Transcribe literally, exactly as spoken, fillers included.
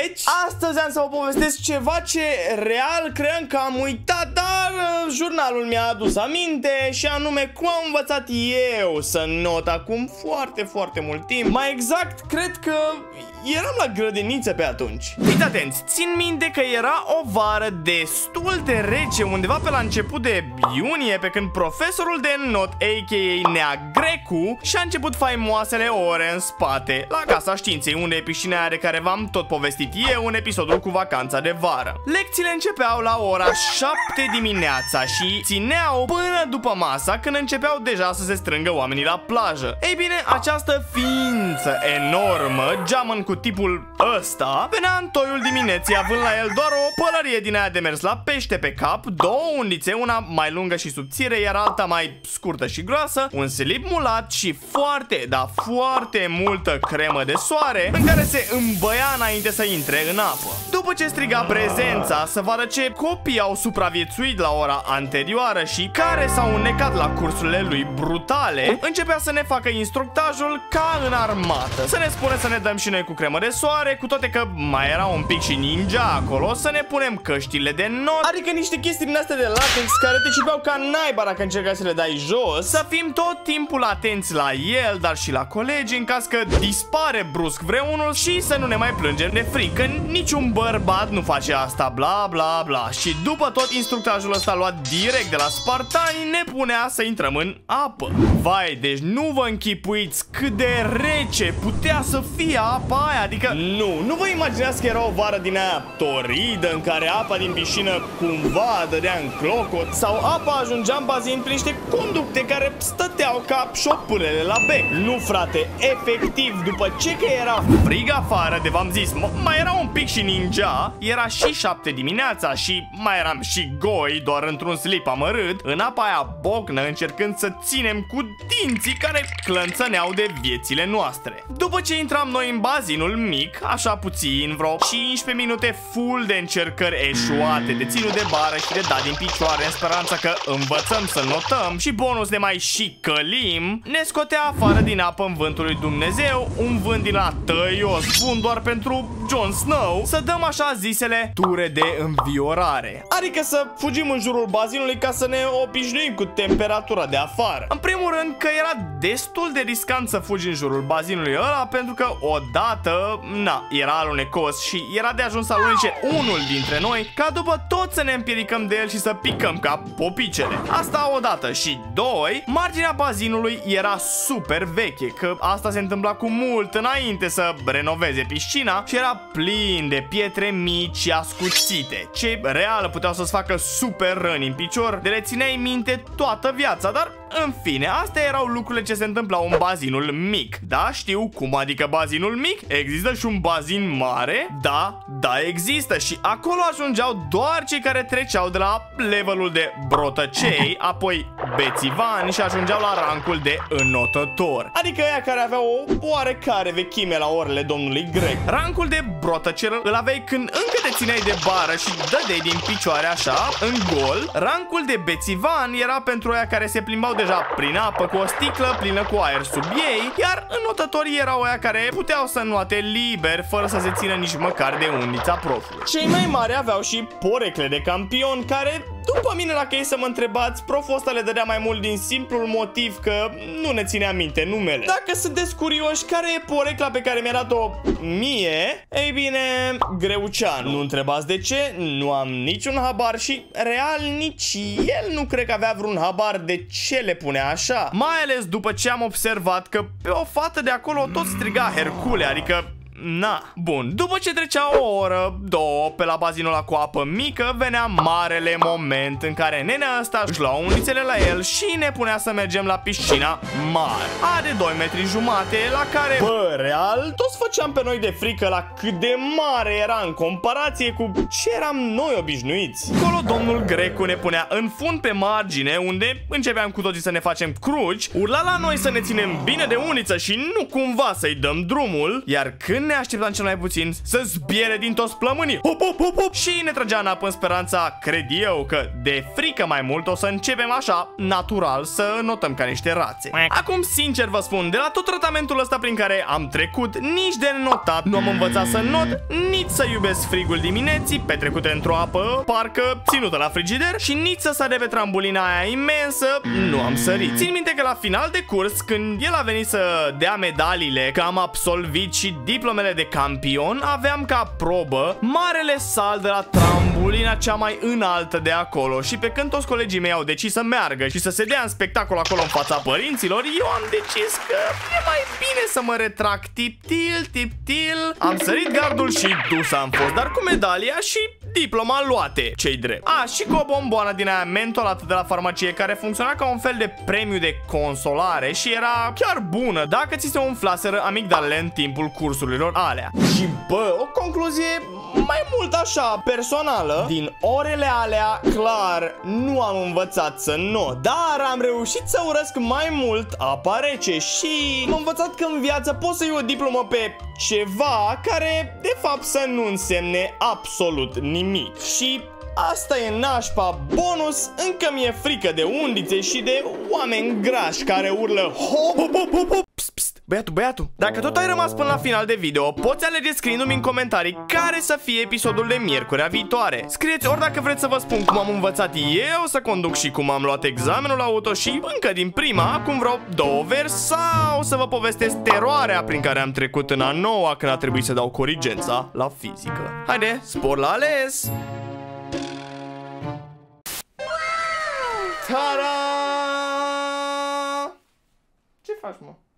Deci, astăzi am să vă povestesc ceva ce real creăm că am uitat, dar uh, jurnalul mi-a adus aminte, și anume cum am învățat eu să not acum foarte, foarte mult timp. Mai exact, cred că eram la grădiniță pe atunci. Fiți atenți, țin minte că era o vară destul de rece, undeva pe la început de iunie, pe când profesorul de not, a k a. Nea Grecu, și-a început faimoasele ore în spate, la Casa Științei, unde e piscina aia de care v-am tot povestit eu în episodul cu vacanța de vară. Lecțiile începeau la ora șapte dimineața și țineau până după masa, când începeau deja să se strângă oamenii la plajă. Ei bine, această ființă enormă, geamăn cu tipul ăsta, venea în toiul dimineții, având la el doar o pălărie din aia de mers la pește pe cap, două undițe, una mai lungă și subțire, iar alta mai scurtă și groasă, un slip mulat și foarte, dar foarte multă cremă de soare, în care se îmbăia înainte să intre în apă. După ce striga prezența să vadă ce copii au supraviețuit la ora anterioară și care s-au înnecat la cursurile lui brutale, începea să ne facă instructajul ca în armată. Să ne spune să ne dăm și noi cu cremă de soare, cu toate că mai era un pic și ninja acolo, să ne punem căștile de not, adică niște chestii din astea de latex care te ciupeau ca naiba dacă încercai să le dai jos, să fim tot timpul atenți la el, dar și la colegi în caz că dispare brusc vreunul și să nu ne mai plângem de frică. Niciun bărbat nu face asta, bla bla bla. Și după tot instructajul ăsta luat direct de la spartani, ne punea să intrăm în apă. Vai, deci nu vă închipuiți cât de rece putea să fie apa aia, adică nu, nu vă imaginați că era o vară din aia toridă în care apa din piscină cumva dădea în clocot, sau apa ajungea în bazin prin niște conducte care stăteau ca șopârele la bec. Nu, frate, efectiv, după ce că era frig afară, de v-am zis, mai era un pic și ninja, era și șapte dimineața și mai eram și goi, doar într-un slip amărât, în apa aia bocnă, încercând să ținem cu dinții care clănțăneau de viețile noastre. După ce intram noi în bazinul mic, așa puțin, vreo cincisprezece minute full de încercări eșuate, de ținut de bară și de dat din picioare, în speranța că învățăm să notăm și bonus ne mai și călim, ne scotea afară din apă în vântul lui Dumnezeu, un vânt din la tăios, bun doar pentru Jon Snow, să dăm așa zisele ture de înviorare. Adică să fugim în jurul bazinului ca să ne obișnuim cu temperatura de afară. În primul rând că era destul de riscant să fugi în jurul bazinului ăla, pentru că odată, na, era alunecos și era de ajuns să alunece unul dintre noi, ca după tot să ne împiedicăm de el și să picăm ca popicele. Asta odată. Și doi, marginea bazinului era super veche, că asta se întâmpla cu mult înainte să renoveze piscina și era plin de pietre mici și ascuțite, ce real puteau să-ți facă super răni în picior, de le țineai minte toată viața, dar în fine, astea erau lucrurile ce se întâmplau în bazinul mic. Da, știu, cum adică bazinul mic? Există și un bazin mare? Da, da, există, și acolo ajungeau doar cei care treceau de la levelul de brotăcei, apoi bețivani și ajungeau la rancul de înotător, adică aia care aveau o oarecare vechime la orele domnului Greg. Rancul de brotăcer îl aveai când încă te țineai de bară și dădeai din picioare așa, în gol. Rancul de bețivan era pentru aia care se plimbau deja prin apă cu o sticlă plină cu aer sub ei, iar înotătorii erau aia care puteau să nuate liber, fără să se țină nici măcar de undița profului. Cei mai mari aveau și porecle de campion, care, după mine, dacă e să mă întrebați, proful ăsta le dădea mai mult din simplul motiv că nu ne ținea minte numele. Dacă sunteți curioși care e porecla pe care mi-a dat-o mie, ei bine, Greuceanu. Nu întrebați de ce, nu am niciun habar și real nici el nu cred că avea vreun habar de ce le punea așa. Mai ales după ce am observat că pe o fată de acolo tot striga Hercule, adică na. Bun, după ce trecea o oră, două, pe la bazinul ăla cu apă mică, venea marele moment în care nenea ăsta își lua undițele la el și ne punea să mergem la piscina mare, a de doi metri jumate, la care, bă, real, toți făceam pe noi de frică la cât de mare era în comparație cu ce eram noi obișnuiți. Acolo domnul Grecu ne punea în fund pe margine, unde începeam cu toții să ne facem cruci, urla la noi să ne ținem bine de uniță și nu cumva să-i dăm drumul, iar când ne așteptam cel mai puțin să zbiere din toți plămânii. Hop, hop, hop, hop. Și ne trăgea în apă în speranța, cred eu, că de frică mai mult o să începem așa, natural, să notăm ca niște rațe. Acum, sincer vă spun, de la tot tratamentul ăsta prin care am trecut, nici de notat nu am învățat să not, nici să iubesc frigul dimineții, petrecute într-o apă, parcă ținută la frigider, și nici să sar de pe trambolina aia imensă, nu am sărit. Țin minte că la final de curs, când el a venit să dea medaliile că am absolvit și diplomele de campion, aveam ca probă marele salt de la trambolina cea mai înaltă de acolo. Și pe când toți colegii mei au decis să meargă și să se dea în spectacol acolo în fața părinților, eu am decis că e mai bine să mă retrag tip-til, tip-til. Am sărit gardul și dus am fost, dar cu medalia și diploma luate, ce-i drept. A, și cu o bomboană din aia mentolată de la farmacie, care funcționa ca un fel de premiu de consolare și era chiar bună dacă ți se umflaseră amigdalele în timpul cursurilor alea. Și bă, o concluzie mai mult așa, personală. Din orele alea, clar, nu am învățat să not, dar am reușit să urăsc mai mult apa rece și am învățat că în viață poți să iei o diplomă pe ceva care, de fapt, să nu însemne absolut nimic. Și asta e nașpa. Bonus, încă mi-e frică de undițe și de oameni grași care urlă hop, hop, hop, hop, hop. Pst, pst, băiatul, băiatul, dacă tot ai rămas până la final de video, poți alege scriindu-mi în comentarii care să fie episodul de miercurea viitoare. Scrieți ori dacă vreți să vă spun cum am învățat eu să conduc și cum am luat examenul auto și încă din prima, acum vreo două vers, sau să vă povestesc teroarea prin care am trecut în a noua când a trebuit să dau corigența la fizică. Haide, spor la ales! Ta-da! Ce faci, mă?